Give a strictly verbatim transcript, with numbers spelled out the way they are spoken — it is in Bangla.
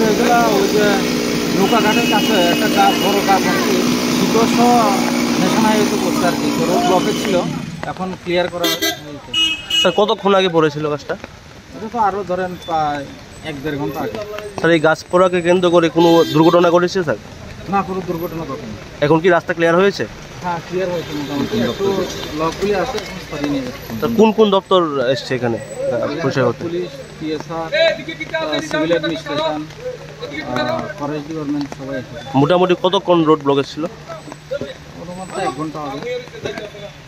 এগুলো ওই যে নৌকাঘাটের কাছে একটা গাছ বড় গাছ আর কি শীতশ ন্যাশনাল হাইওয়েতে পড়ছে আর কি, তো রোড ব্লকে ছিল, এখন ক্লিয়ার করা হয়েছে। স্যার কতক্ষণ আগে পড়েছিল গাছটা? এটা তো আরও ধরেন প্রায় এক দেড় ঘন্টা আগে। স্যার এই গাছ পড়াকে কেন্দ্র করে কোনো দুর্ঘটনা ঘটেছে স্যার? না, কোনো দুর্ঘটনা ঘটেনি। এখন কি রাস্তা ক্লিয়ার হয়েছে? হ্যাঁ, ক্লিয়ার হয়েছে মোটামুটি, একটু ব্লকগুলি আছে, এখন সরিয়ে নিয়ে যাচ্ছে। স্যার কোন কোন দপ্তর এসছে এখানে পরিষেবা করতে? Police, PSR, civil administration, forest department সবাই এসেছে। মোটামুটি কতক্ষণ রোড ব্লকেজ ছিল? মোটামুটি এক ঘন্টা আগে।